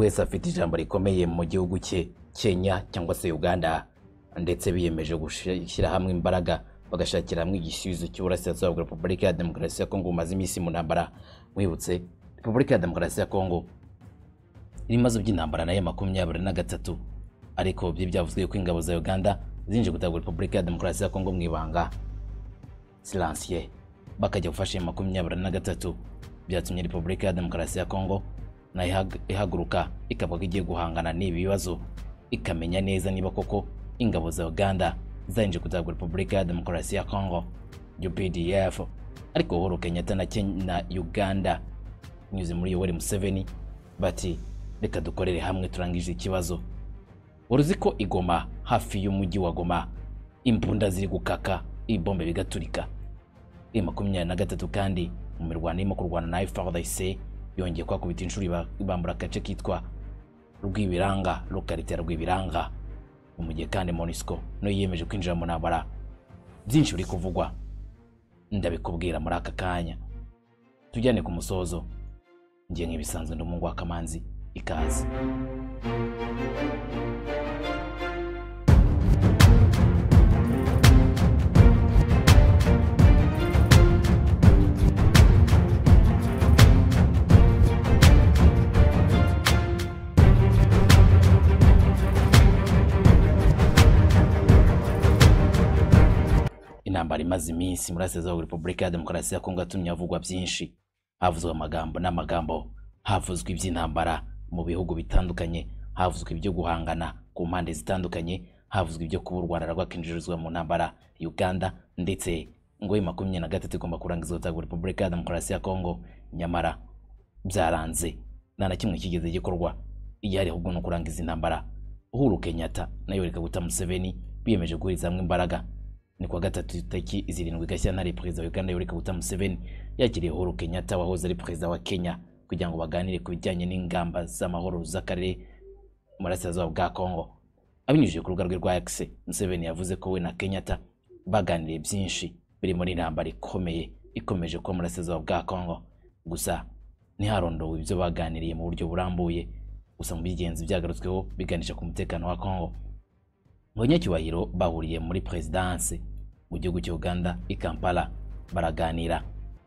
wese afite ijambo rikomeye mu gihugu cye Kenya cyangwa se Uganda, ndetse biyemeje gushyira hamwe imbaraga bagashakira hamwe igisubizo cy'uburasirazuba bwa Repubulika ya Demokarasi ya Kongo maze iminsi mu ntambara. Mwibutse Repubulika ya Demokarasi ya Kongo ibimazo by'intambara nayo 23, ariko byo byavuzwe ko ingabo za Uganda zinje gutabwa Repubulika ya Demokarasi ya Kongo mwibanga silencieux bakajya gufasha 23, byatumye Repubulika ya Demokarasi ya Kongo na ihaguruka ikavuga igiye guhangana n'ibi bibazo, ikamenya neza niba koko ingabo za Uganda zaje gutabwa Repubulika ya Demokarasi ya Kongo UPDF. Ariko Uhuru Kenyatta na Uganda nyuze muri Yoweri Museveni bati reka dukorere hamwe turangije ikibazo. Uruzi ko Igoma hafi y'umujyi wa Goma imbunda ziri gukaka, ibombe bigaturika. 23 kandi mu mirwano irimo kurwana na FARDC yongeye kwakubita inshuro ibambura agace kitwa Rwibiranga, lokalite Rwibiranga. Mu gihe kandi MONUSCO no yiyemeje kwinjira mu ntambara. Byinshi biri kuvugwa ndabikubwira muri aka kanya. Tujyane ku musozo. Ngiye nk'ibisanzwe nd'umungu wa Kamanzi, ikaze. Intambara imaze iminsi muri Burasirazuba bwa Repubulika ya Demokarasi ya Kongo yatumye havugwa byinshi. Havuzwe amagambo n'amagambo, havuzwe iby'intambara mu bihugu bitandukanye, havuzwe ibyo guhangana ku mpande zitandukanye, havuzwe ibyo kuba u Rwanda rwakinjirizwa mu ntambara Uganda, ndetse ngo 23 igomba kurangizwa gutabwa Repubulika ya Demokarasi ya Kongo. Nyamara byaranze nta kimwe kigeze gikorwa. Iyari ahubwo no kurangiza intambara. Uhuru Kenyatta na Yoweri Kaguta Museveni biyemeje guhuriza hamwe imbaraga. Ni kwa gatatu tariki 7 Gashyantare Perezida wa Uganda Yoweri Kaguta Museveni yakiriye Uhuru Kenyatta wahoze ari Perezida wa Kenya kugira ngo baganire ku bijyanye n'ingamba z'amahoro z'akarere mu Burasirazuba bwa Kongo. Abinyujije ku rubuga rwe rwa X, Museveni yavuze ko we na Kenyatta baganiriye byinshi biri muri intambara ikomeye ikomeje kuba mu Burasirazuba bwa Kongo. Gusa ntiharondowe ibyo baganiriye mu buryo burambuye, gusa mu bigenzi byagarutsweho biganisha ku mutekano wa Kongo. Abanyacyubahiro bahuriye muri Presidence mu gihugu cya Uganda i Kampala baraganira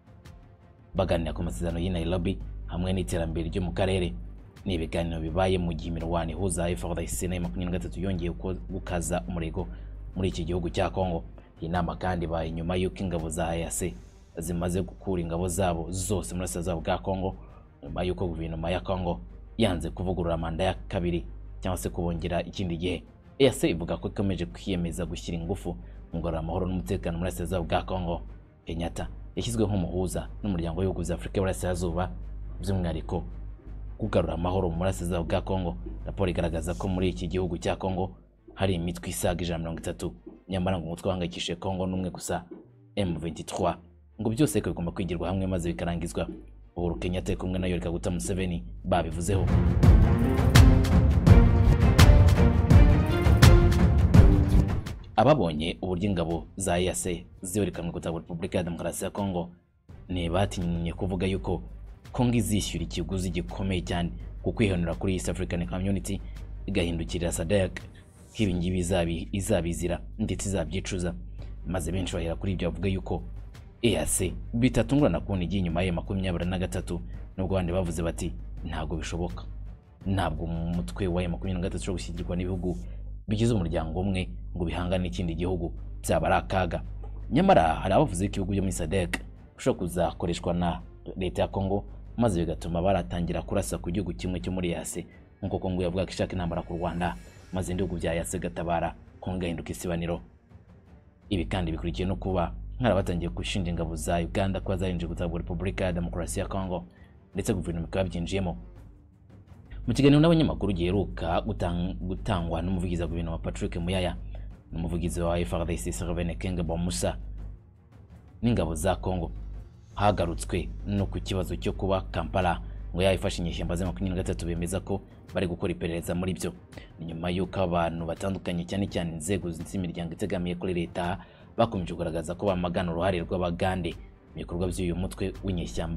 ku masezerano y'i Nairobi hamwe n'iterambere ryo mu karere. Ni ibiganiro bibaye mu gihe imirwano ihuza FARDC na 23 yongeye gukaza umurego muri iki gihugu cya Kongo. Iyi nama kandi baye nyuma y'uko ingabo za EAC zimaze gukura ingabo zabo zose muri Burasirazuba bwa Kongo, nyuma y'uko guverinoma ya Kongo yanze kuvugurura manda ya kabiri cyangwa se kubongera ikindi gihe. EAC ivuga ko ikomeje kwiyemeza gushyira ingufu mu kugarura amahoro n'umutekano muri Burasirazuba bwa Kongo. Kenyatta yashyizwe nk'umuhuza n'umuryango w'ibihugu bya Afurika y'Uburasirazuba, by'umwihariko kugarura amahoro mu Burasirazuba bwa Kongo. Raporo igaragaza ko muri iki gihugu cya Kongo hari imitwe isaga 130, nyamara ngo umutwe wahangayikishije Kongo n'umwe gusa, M23. Ngo byose ko bigomba kwigirwa hamwe maze bikarangizwa. Uhuru Kenyatta kumwe na Yoweri Kaguta Museveni babivuzeho. Ababonye uburyo ingabo za EAC ziwerekanwe gutabwa Repubulika ya Demokarasi ya Kongo ntibatinye kuvuga yuko Kongo izishyura ikiguzi gikomeye cyane ku kwihanura kuri East African Community igahindukirira SADC, nk'ibingibi izabizira ndetse izabyicuza. Maze benshi bahera kuri ibyo bavuga yuko EAC bitatungurana kubona igiye nyuma ya 23, nubwo abandi bavuze bati ntabwo bishoboka, ntabwo mu mutwe wa 23 cyo gushyigirwa n'ibihugu bigize umuryango umwe ngo bihangane n'ikindi gihugu byaba ari akaga. Nyamara hari abavuze ko ibihugu byo muri SADC bishobora kuzakoreshwa na leta ya Kongo, maze bigatuma baratangira kurasa ku gihugu kimwe cyo muri EAC, nk'uko Kongo yavuga ko ishaka intambara ku Rwanda, maze ibihugu bya EAC gatabara Kongo gahinduka isibaniro. Ibi kandi bikurikiye no kuba nk'arabatangiye gushinja ingabo za Uganda ko zarinje gutabwa Repubulika ya Demokarasi ya Kongo, ndetse guverinoma ikaba byinjiyemo. Mu kiganiro n'abanyamakuru giheruka gutangwa n'umuvugizi wa guverinoma Patrick Muyaya n'umuvugizi wa FARDC Sylvain Ekenge Bamusa n'ingabo za Kongo, hagarutswe no ku kibazo cyo kuba Kampala ngo yayifashe inyeshyamba za 23 bemeza ko bari gukora iperereza muri byo. Nyuma y'uko abantu batandukanye cyane cyane inzego z'imiryango itegamiye kuri leta bakomeje kugaragaza ko bamagana uruhare rw'Abagande mu bikorwa by'uyu mutwe w'inyeshyamba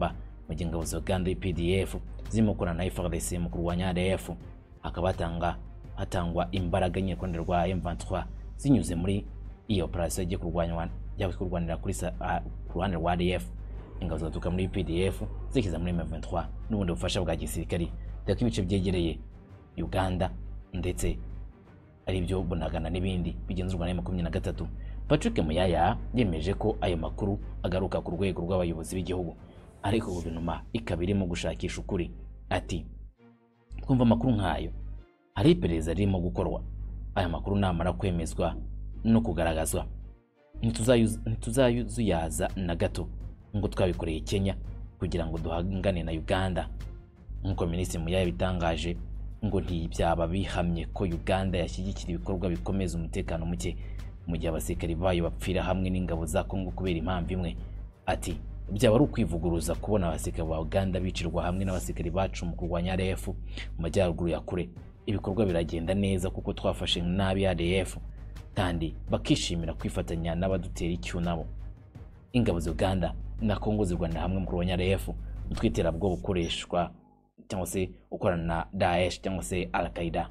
mu gihe ingabo za Uganda UPDF zirimo gukorana na FARDC mu kurwanya RDF. Hakaba hatangwa imbaraga nyine Rwanda rwa M23 zinyuze muri iyo operation yo kurwanira kuri ruhande rwa RDF. Ingabo zaturuka muri UPDF zikiza muri M23 n'ubundi bufasha bwa gisirikari dore ko ibice byegereye Uganda ndetse ari byo Bunagana n'ibindi bigenzurwa na M23. Patrick Muyaya yemeje ko ayo makuru agaruka ku rwego rw'abayobozi b'igihugu, ariko guverinoma ikaba irimo gushakisha ukuri. Ati twumva amakuru nk'ayo, hari iperereza ririmo gukorwa, aya makuru namara kwemezwa no kugaragazwa ntituzayuzuyaza na gato ngo twabikoreye Kenya kugira ngo duhangane na Uganda. Nk'uko Minisitiri Muyaya bitangaje ngo ntibyaba bihamye ko Uganda yashyigikira ibikorwa bikomeza umutekano muke mu gihe abasirikari bayo bapfira hamwe n'ingabo za Kongo kubera impamvu imwe. Ati byaba ari ukwivuguruza kubona abasirikari ba Uganda bicirwa hamwe n'abasirikari bacu mu kurwanya RDF mu majyaruguru ya kure. Ibikorwa biragenda neza kuko twafashe nabi RDF kandi bakishimira kwifatanya n'abadutera icyunamo. Ingabo za Uganda na Kongo zirwanira hamwe mu kurwanya RDF utwitera bwo bukoreshwa cyangwa se ukorana na Daesh cyangwa se Al-Qaeda.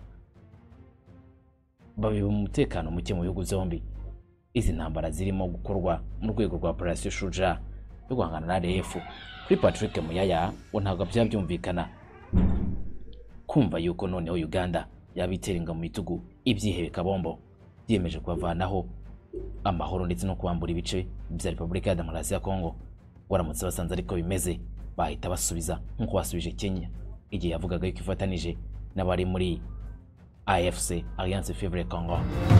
Babiba umutekano muke mu bihugu zombi. Izi ntambara zirimo gukorwa mu rwego rwa Operation Ushobora yo guhangana na RDF. Kuri Patrick Muyaya ntabwo byabyumvikana kumva yuko noneho Uganda yabiteringa mu bitugu ibyihebe kabombo byemeje kubavanaho amahoro ndetse no kubambura ibice bya Repubulika ya Demokarasi ya Kongo. Waramutse basanze ariko bimeze bahita basubiza nk'uko basubije Kenya igihe yavugaga yuko ifatanije n'abari muri AFC Alliance Favre Congo.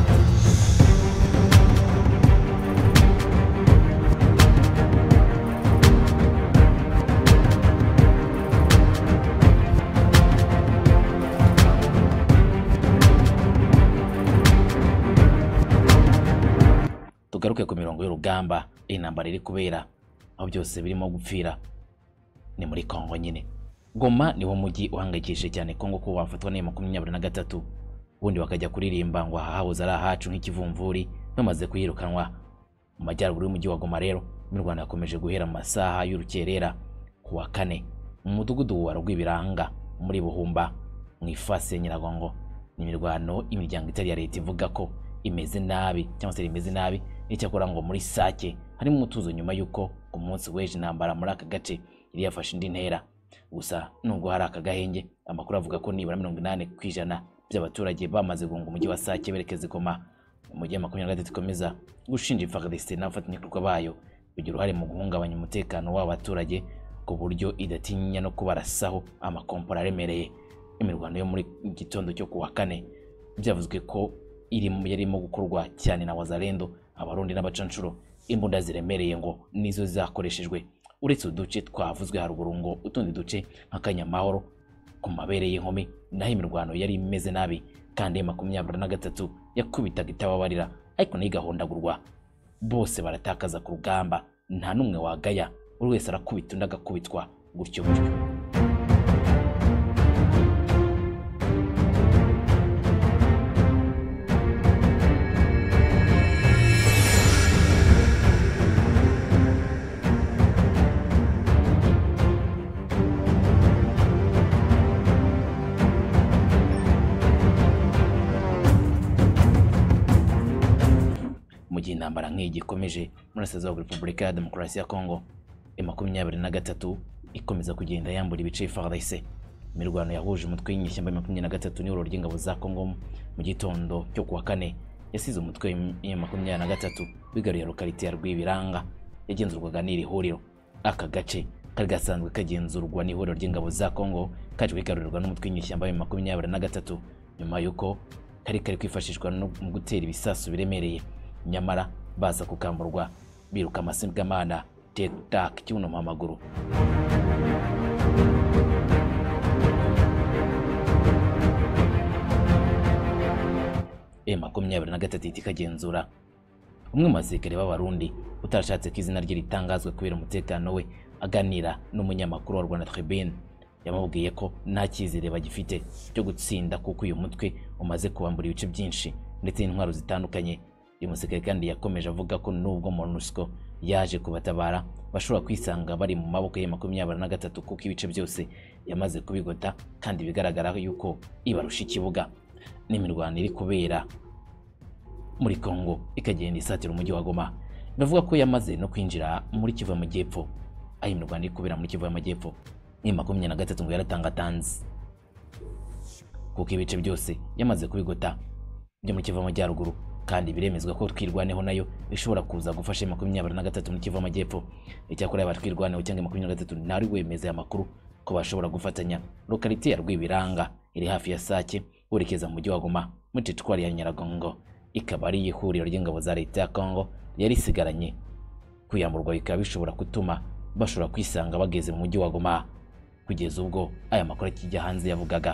Tugaruke ku mirongo y'urugamba intambara iri kubera aho byose birimo gupfira ni muri Kongo nyine. Goma niwo mujyi uhangayikishije cyane Kongo ko wafatwa na M23 ubundi bakajya kuririmba ngo hahoze ari ahacu nk'ikivumvuri bamaze kuyirukanwa. Mu majyaruguru y'umujyi wa Goma rero mu Rwanda yakomeje guhera mu masaha y'urukerera ku wa kane mu mudugudu wa Rwibiranga muri Buhumba mu ifasi ya Nyiragongo. Ni imirwano imiryango itari ya leta ivuga ko imeze nabi cyangwa se imeze nabi icyakora ngo muri Sake harimo umutuzo nyuma yuko ku munsi w'ejo intambara muri aka gace iri yafashe indi ntera. Gusa nubwo hari aka gahenge amakuru avuga ko nibura 80% by'abaturage bamaze guhunga umujyi wa Sake berekeza Goma. Umujyi wa 23 ikomeza gushinja FARDC n'abafatanyabikorwa bayo kugira uruhare mu guhungabanya umutekano w'abaturage ku buryo idatinya no kubarasaho amakompora aremereye. Imirwano yo muri gitondo cyo kuwa kane byavuzwe ko yarimo gukorwa cyane na Wazalendo, Abarundi n'abacancuro. Imbunda ziremereye ngo nizo zakoreshejwe uretse uduce twavuzwe haruguru ngo utundi duce nk'Akanyamahoro ku mabere y'inkumi naho imirwano yari imeze nabi kandi 23 yakubitaga itababarira ariko nigahondagurwa. Bose baratakaza ku rugamba nta numwe wagaya, buri wese arakubita undi agakubitwa gutyo gutyo. Intambara nk'iyi gikomeje muri Repubulika ya Demokarasi ya Kongo, M23 ikomeza kugenda yambura ibice FARDC. Imirwano yahuje umutwe w'inyeshyamba 23 n'ihuriro ry'ingabo za Kongo mu gitondo cyo kuwa kane yasize umutwe M23 bigaruye lokalite ya Rwibiranga yagenzurwaga n'iri huriro. Aka gace kari gasanzwe kagenzurwa n'ihuriro ry'ingabo za Kongo kaje kwigarurirwa n'umutwe w'inyeshyamba 23 nyuma yuko kari kwifashishwa mu gutera ibisasu biremereye, nyamara baza kukamburwa biruka amasigamana tek-tak cy'unoma amaguru. M23 ikagenzura umwe mu basirikare b'Abarundi utarashatse ko izina rye ritangazwe kubera umutekano we aganira n'umunyamakuru wa Rwanda Tribune yamubwiye ko nta cyizere bagifite cyo gutsinda kuko uyu mutwe umaze kubambura ibice byinshi ndetse n'intwaro zitandukanye. Uyu musirikare kandi yakomeje avuga ko nubwo MONUSCO yaje kubatabara bashobora kwisanga bari mu maboko ya 23 kuko ibice byose yamaze kubigota kandi bigaragara yuko ibarusha ikibuga n'imirwano iri kubera muri Kongo ikagenda isatira umujyi wa Goma. Bavuga ko yamaze no kwinjira muri Kivu y'Amajyepfo, aho imirwano iri kubera muri Kivu y'Amajyepfo ni 23 ngo yaratangatanze kuko ibice byose yamaze kubigota byo muri Kivu y'Amajyaruguru, kandi biremezwa ko twirwaneho nayo ishobora kuza gufasha 23 muri Kivu y'Amajyepfo. Icyakora y'abatwirwaneho cyangwa 23 nari wemeza amakuru ko bashobora gufatanya lokalite ya Rwibiranga iri hafi ya Sake urekeza mu mujyi wa Goma muri teritwari ya Nyiragongo, ikaba ari ihuriro ry'ingabo za leta ya Kongo yari sigaranye. Kuyamburwa bikaba bishobora gutuma bashobora kwisanga bageze mu mujyi wa Goma. Kugeza ubwo aya makuru akijya hanze yavugaga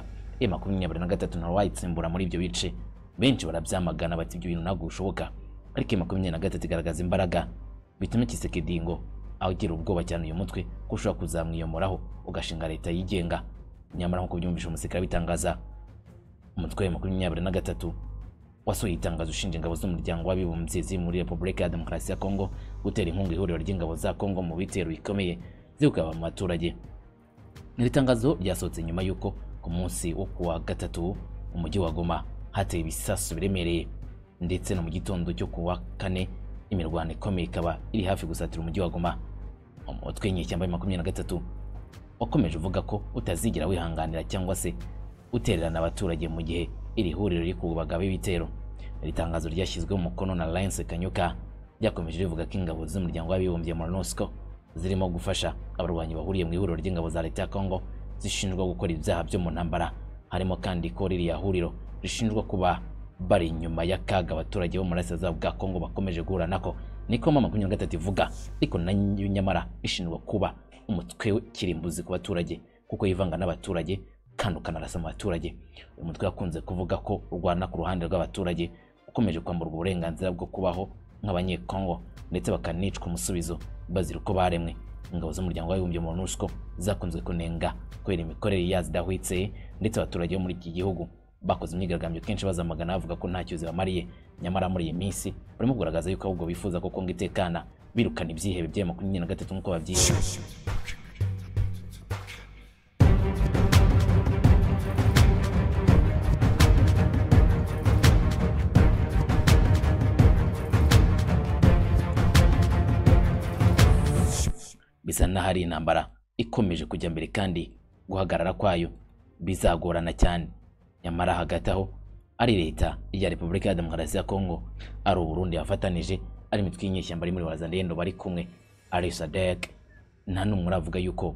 23 na wayitsimbura muri ibyo bice, benshi barabyamagana bati ibyo bintu ntabwo bishoboka. Ariko 23 igaragaza imbaraga bituma Kisekedi ngo agira ubwoba cyane uyu mutwe ko ushobora kuzamwiyomoraho ugashinga leta yigenga. Nyamara nko kubyumvisha umusirikare bitangaza, umutwe wa 23 wasohoye itangazo ushinja ingabo z'umuryango w'abibumbye ziri muri Repubulika ya Demokarasi ya Kongo gutera inkunga ihuriro ry'ingabo za Kongo mu bitero bikomeye zikaba mu maturage. Iri tangazo ryasohotse nyuma yuko ku munsi wo kuwa gatatu umujyi wa Goma hateye ibisasu biremereye, ndetse no mu gitondo cyo kuwa kane imirwano ikomeye ikaba iri hafi gusatira umujyi wa Goma. Umutwe w'inyeshyamba 23 wakomeje uvuga ko utazigira wihanganira cyangwa se utererana abaturage mu gihe iri huriro riri kubagaba ibitero. Iri tangazo ryashyizwe mu mukono na Lance Kanyuka ryakomeje rivuga ko ingabo z'umuryango w'abibumbye MONUSCO zirimo gufasha abarwanyi bahuriye mu ihuriro ry'ingabo za leta ya Kongo zishinjwa gukora ibyaha byo mu ntambara. Harimo kandi ko ririya huriro rishinjwa kuba bari inyuma y'akaga abaturage bo mu burasirazuba bwa Kongo bakomeje guhura nako, niko 23 ivuga. Ariko nayo nyamara ishinjwa kuba umutwe kirimbuzi ku baturage kuko yivanga n'abaturage kandi ukanarasa mu baturage. Uyu mutwe yakunze kuvuga ko urwana ku ruhande rw'abaturage ukomeje kwamburwa uburenganzira bwo kubaho nk'abanyekongo, ndetse bakanicwa umusubizo bazira uko baremwe. Ingabo z'umuryango w'abibumbye MONUSCO zakunze kunenga kwera imikorere yazidahwitse, ndetse abaturage bo muri iki gihugu bakoze imyigaragambyo kenshi bazamagana bavuga ko ntacyo zibamariye. Nyamara muri iyi minsi barimo kugaragaza yuko ahubwo bifuza ko Kongo itekana, birukana ibyihebe bya 23 nk'uko babyita. Bisa na hari intambara ikomeje kujya mbere kandi guhagarara kwayo bizagorana cyane. Nyamara hagati aho ari leta ya Repubulika ya Demokarasi ya Kongo, ari Burundi yafatanije, ari imitwe y'inyeshyamba ari muri Wazalendo bari kumwe, ari SADC, nta n'umwe uravuga yuko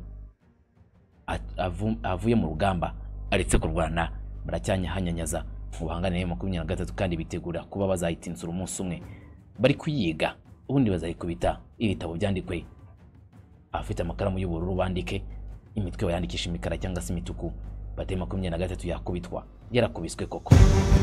avuye mu rugamba aretse kurwana. Baracyanyahanyanyaza mu bahangane na 23 kandi bitegura kuba bazayitinsura umunsi umwe. Bari kuyiga ubundi bazayikubita ibitabo byandikwe, afite amakaramu y'ubururu bandike imitwe bayandikisha imikara cyangwa se imituku. Bate 23 yakubitwa, yarakubiswe koko.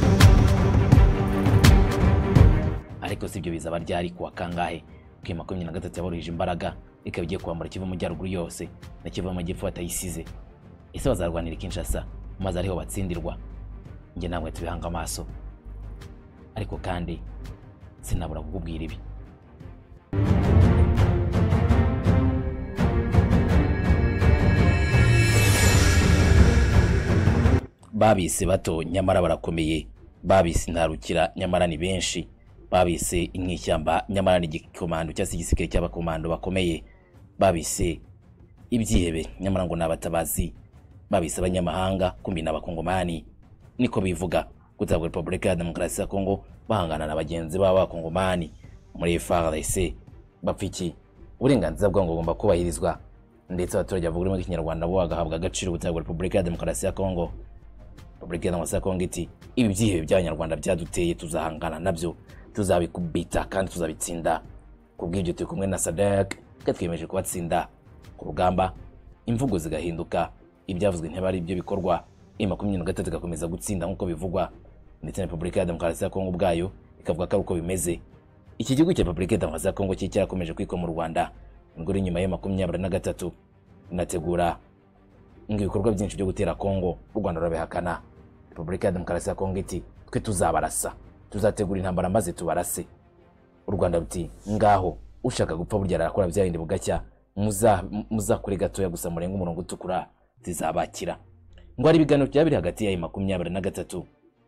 Ariko sibyo bizaba ryari kuwa kangahe ko 23 yaborije imbaraga ikabigiye kwambara Kivu y'Amajyaruguru yose na Kivu y'Amajyepfo batayisize. Ese bazarwanira Kinshasa maze ariho batsindirwa? Nge namwe tubihanga amaso, ariko kandi sinabura kukubwira ibi. Babise bato nyamara barakomeye, babise ntarukira nyamara ni benshi, babise inkishyamba nyamara ni gikomando cyangwa se igisirikare cy'abakomando bakomeye, babise ibyihebe nyamara ngo nabatabazi, babise abanyamahanga kumbi n'abakongomani. Niko bivuga kutabwa Repubulika ya Demokarasi ya Kongo bahangana na bagenzi babo abakongomani muri FARDC. Bapfiki uburenganzira bwabo ngomba kubahirizwa, ndetse abaturage bavuga mu Kinyarwanda bo bagahabwa agaciro kutabwa Repubulika ya Demokarasi ya Kongo. Repubulika ya Demokarasi ya Kongo iti ibi byihebe by'abanyarwanda byaduteye tuzahangana nabyo, tuzabikubita kandi tuzabitsinda. Kubw'ibyo turi kumwe na SADC katwemeje kubatsinda ku rugamba. Imvugo zigahinduka, ibyavuzwe ntibari ibyo bikorwa. 23 gakomeza gutsinda nk'uko bivugwa, ndetse na Repubulika ya Demokarasi ya Kongo ubwayo ikavuga ko uko bimeze. Iki gihugu cya Repubulika ya Demokarasi ya Kongo cyarakomeje kwikoma mu Rwanda ngo uri nyuma ya 23 inategura ngo ibikorwa byinshi byo gutera Kongo. U Rwanda rurabihakana. Repubulika ya Demokarasi ya Kongo iti twe tuzabarasa, tuzategura intambara maze tubarase. U Rwanda ruti ngaho ushaka gupfa burya arakora byarinde bugacya muzakure gatoya gusa murenga umurongo utukura zizabakira. Ngo ari ibiganiro byabiri hagati ya 23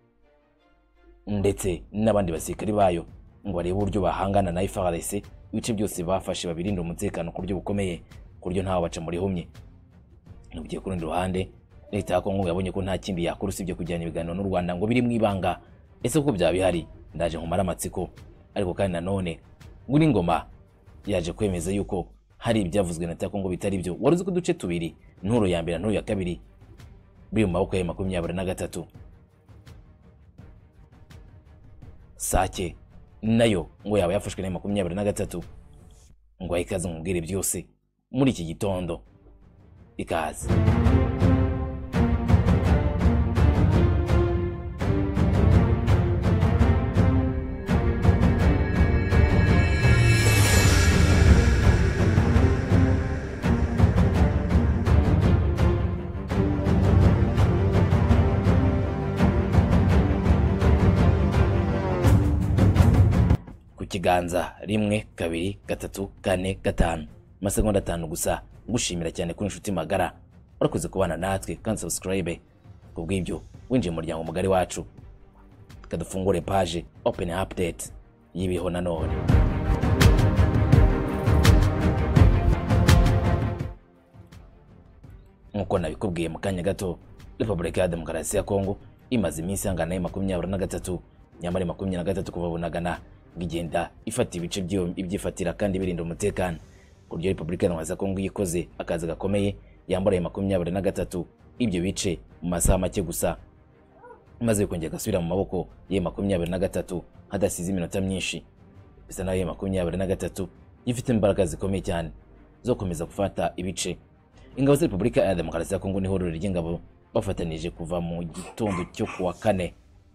ndetse n'abandi basirikari bayo ngo arebe uburyo bahangana na FARDC ibice byose bafashe babirinda umutekano ku buryo bukomeye ku buryo ntawe baca muri humye. Nugiye ku rundi ruhande leta ya Kongo yabonye ko nta kindi yakora usibye kujyana ibiganiro n'u Rwanda ngo biri mwibanga. Ese uko byaba bihari ndaje nkumara amatsiko, ariko kandi nanone nguri ngoma yaje kwemeza yuko hari ibyavuzwe na leta ya Kongo bitari byo. Waruzi ko duce tubiri nturo ya mbere nturo ya kabiri biri mu maboko ya 23. Sake nayo ngo yaba yafashwe na 23 ngo ayikaze mubwire byose muri iki gitondo. Ikaze kiganza 1 2 3 4 5 masegonda 5 gusa. Gushimira cyane kuri inshuti magara urakoze kubana natwe kandi subscribe. Kubw'ibyo winjiye mu muryango mugari wacu, tukadufungure page open update yibiho nanone. Nkuko nabikubwiye mu kanya gato, Repubulika ya Demokarasi ya Kongo imaze iminsi angana na 23 nyamara 23 kuva bunagana ngigenda ifata ibice ibyifatira kandi birinda umutekano. Kuryo Repubulika ya Kongo yikoze akaza gakomeye yambara 23 ibyo bice mu masaha make gusa, maze kongera gasubira mu maboko ya 23 hadasize iminota myinshi. Bisa nayo 23 yifite imbaraga zikomeye cyane zo komeza gufata ibice. Ingabo za Repubulika ya Demokarasi ya Kongo ni hororo ry'ingabo bafatanije kuva mu gitondo cyo kuwa 4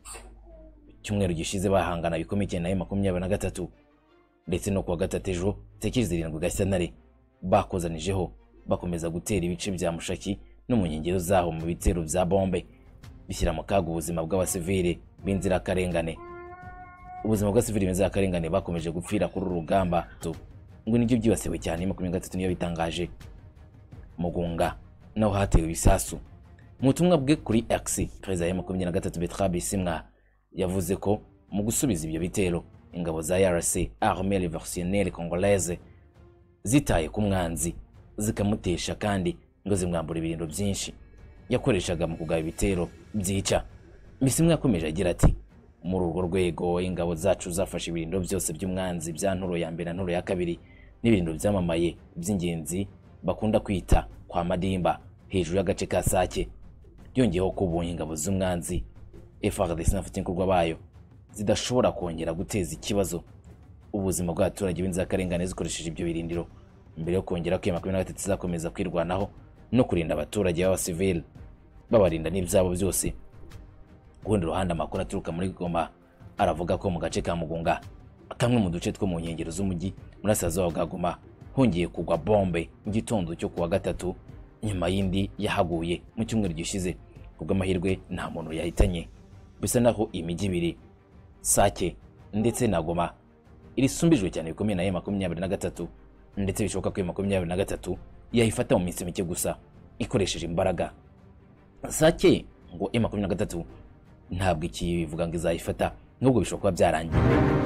cyumweru gishize bahangana bikomeye cyane na 23 ndetse no kuwa 3 ejo tekezi 7 Gashyantare bakozanijeho bakomeza gutera ibice bya Mushaki no mu nkengero zaho mu bitero bya bombe bishyira mu kaga ubuzima bw'abasivile b'inzira karengane. Ubuzima bw'abasivile b'inzira karengane bakomeje gupfira kuri urugamba ngo nibyo byibasiwe cyane 23 niyo bitangaje. Mugunga naho hatewe ibisasu. Mu butumwa bwe kuri X, Perezida ya 23 Bertrand Bisimwa yavuze ko mu gusubiza ibyo bitero ingabo za RC Armée Révolutionnaire Congolaise zitaye ku mwanzi zikamutesha kandi ngo zimwambura ibirindo byinshi yakoreshaga mu kugaba ibitero byica. Bisimwa yakomeje agira ati muri urwo rwego ingabo zacu zafashe ibirindo byose by'umwanzi bya nturo ya mbere na nturo ya kabiri n'ibirindo byamamaye by'ingenzi bakunda kwita kwa Madimba hejuru y'agace ka Sake. Byongeyeho kubonye ingabo z'umwanzi FARDC n'abafatanyabikorwa bayo zidashobora kongera guteza ikibazo ubuzima bw'abaturage b'inzirakarengane zikoresheje ibyo birindiro, mbere yo kongera ko 23 zakomeza kwirwanaho no kurinda abaturage b'abasivile babarinda n'ibyabo byose. Kundi ruhande amakuru aturuka muri Goma aravuga ko mu gace ka Mugunga kamwe mu duce two mu nkengero z'umujyi murasazo wa Goma hongeye kugwa bombe igitondo cyo kuwa 3 nyuma yindi yahaguye mu cyumweru gishize. Kubw'amahirwe nta muntu yahitanye. Bisa naho imijyi ibiri Sake ndetse na Goma irisumbijwe cyane bikomeye na 23 ndetse bishoboka ko 23 yahifata mu minsi mike gusa ikoresheje imbaraga. Sake ngo 23 ntabwo ikivuga ngo izayifata nubwo bishoboka byarangiye.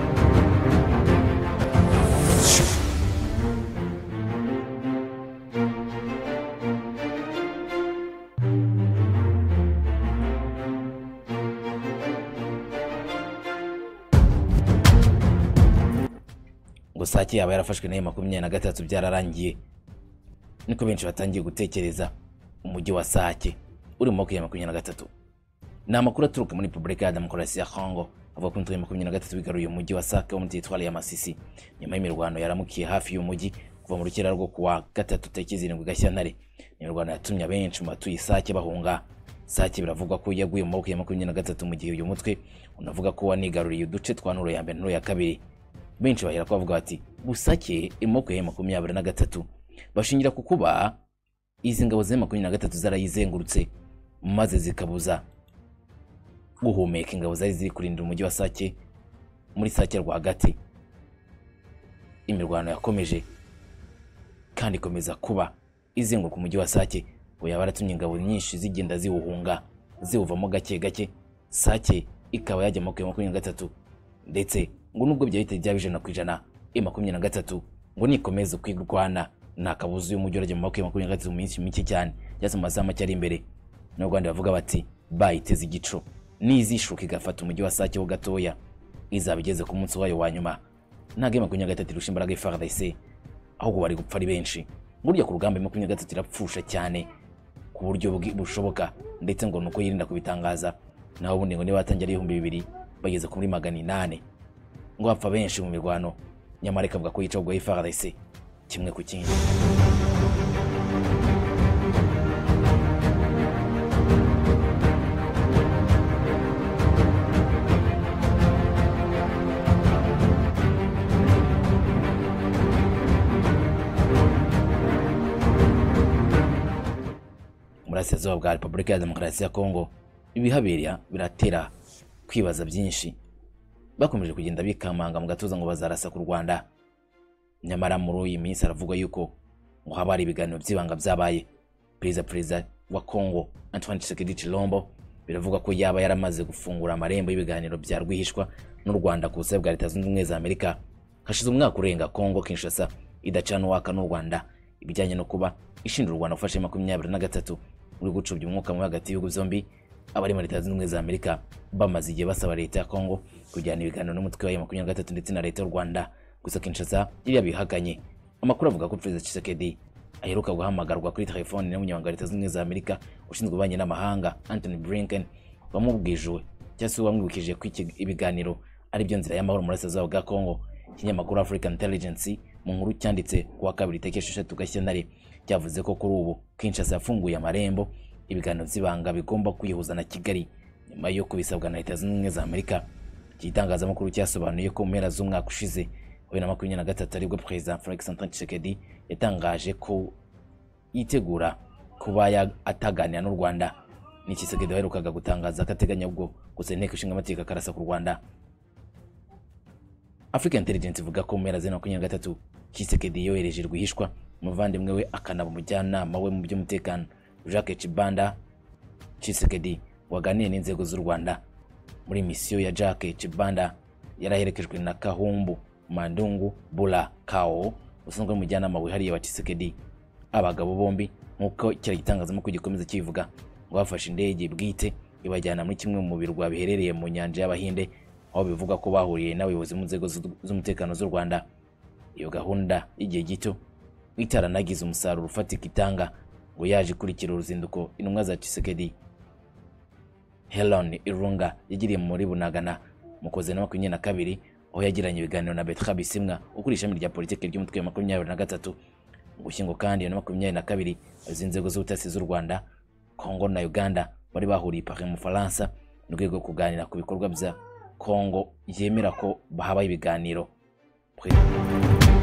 Ngo Sake yaba yarafashwe na 23 byararangiye, niko benshi batangiye gutekereza. Umujyi wa Sake uri mu maboko ya 23. Na makuru aturuka muri Repubulika ya Demokarasi ya Kongo avuga ko 23 bigaruye umujyi wa Sake wo mu teritwari ya Masisi nyuma y'imirwano yaramukiye hafi y'umujyi kuva mu rukera rwo kuwa 3 tekezi 7 Gashyantare. Imirwano yatumye abenshi mu batuye Sake bahunga. Sake biravugwa ko yaguye mu maboko ya 23 mu gihe uyu mutwe unavuga ko wanigaruriye uduce twa nturo ya mbere nturo ya kabiri. Benshi bahera ko bavuga bati Busake imoko ya 23 bashingira ku kuba izi ngabo za 23 zarayizengurutse maze zikabuza guhumeka ingabo zari ziri kurindira umujyi wa Sake muri Sake rwagati. imirwano yakomeje kandi ikomeza kuba izenguruka umujyi wa Sake, ngo yaba yaratumye ingabo nyinshi zigenda ziwuhunga ziwuvamo gake gake. Sake ikaba yajya mu 23, ndetse ngo nubwo byahita byabije na kwijana M23 ngo nikomeze kwigwana nta kabuzi y'umujyi urajya mu 23 mu minsi mike cyane cyase mu masaha make ari imbere. No Rwanda bavuga bati bayiteze igico nizishuka igafata umujyi wa Sake ho gatoya izabigeze ku munsi wayo wa nyuma. Nta M23 irusha imbaraga FARDC, ahubwo bari gupfa ari benshi. Burya ku rugamba M23 irapfusha cyane ku buryo bushoboka, ndetse ngo nuko yirinda kubitangaza. Naho ubundi ngo niba batangira 2000 bageze kuri 800 ngo bapfa benshi mu mirwano, nyamara ikavuga ko yica ubwo FARDC kimwe ku kindi. Burasirazuba bwa Repubulika ya Demokarasi ya Kongo ibihabera biratera kwibaza byinshi. Bakomeje kugenda bikamanga mu gatuza ngo bazarasa ku Rwanda, nyamara muri uyu minsi aravugwa yuko ngo habari ibiganiro by'ibanga byabaye. Perezida wa Kongo Antoine Tshisekedi Tshilombo biravuga ko yaba yaramaze gufungura amarembo y'ibiganiro bya rwihishwa n'u Rwanda ku busabe bwa Leta Zunze Ubumwe za Amerika. Hashize umwaka urenga Kongo Kinshasa idacana uwaka n'u Rwanda ibijyanye no kuba ishinja u Rwanda gufasha 23 uri gucubya umwuka mu hagati y'ibihugu byombi. Abari muri Leta Zunze Ubumwe za Amerika bamaze igihe basaba Leta ya Kongo kujyana ibiganiro n'umutwe wa 23 ndetse na Leta y'u Rwanda, gusa Kinshasa yabihakanye. Amakuru avuga ko Perezida Tshisekedi aheruka guhamagarwa kuri telefone n'umunyamabanga wa Leta Zunze Ubumwe za Amerika ushinzwe ububanyi n'amahanga Anthony Blinken, bamubwijwe cyase bamwibukije ko ibiganiro ari byo nzira y'amahoro muri Burasirazuba bwa Kongo. Ikinyamakuru African Intelligence mu nkuru cyanditse kuwa 2 tariki 6 Gashyantare cyavuze ko kuri ubu Kinshasa yafunguye amarembo ibiganiro by'ibanga bigomba kwihuza na Kigali nyuma yo kubisabwa na Leta Zunze Ubumwe za Amerika. Igitangazamakuru cyasobanuye ko mu mpera z'umwaka ushize 2023 aribwo Perezida Felix Antoine Tshisekedi yatangaje ko yitegura kuba ataganira n'u Rwanda. Ni Tshisekedi waherukaga gutangaza ko ateganya ubwo gusa inteko ishinga amategeko karasa ku Rwanda. African Intelligence ivuga ko mu mpera za 2023 Tshisekedi yohereje rwihishwa umuvandimwe we akanaba umujyanama we mu by'umutekano Jacques Chibanda. Tshisekedi waganiye n'inzego z'u Rwanda muri misiyo ya Jacques Chibanda yaraherekejwe na Kahumbu Mandungu Bula Kao usanzwe umujyanama wihariye wa Tshisekedi. Abagabo bombi nkuko kira gitangazamakuru gikomeza kivuga ngo bafashe indege bwite ibajyana muri kimwe mu birwa biherereye mu nyanja y'Abahinde, aho bivuga ko bahuriye n'abayobozi mu nzego z'umutekano z'u Rwanda. Iyo gahunda igihe gito itaranagize umusaruro ufatika itanga ngo yaje kurikira uruzinduko intumwa za Tshisekedi. Helen Irunga yagiriye muri Bunagana mu kwezi kwa 22 aho yagiranye ibiganiro na Bertrand Bisimwa ukuri ishami rya politiki ry'umutwe wa 23 Ugushyingo kandi na 22 inzego z'ubutasi z'u Rwanda, Kongo na Uganda bari bahuriye Paris mu Faransa mu rwego rwo kuganira ku bikorwa bya Kongo yemera ko bahabaye ibiganiro.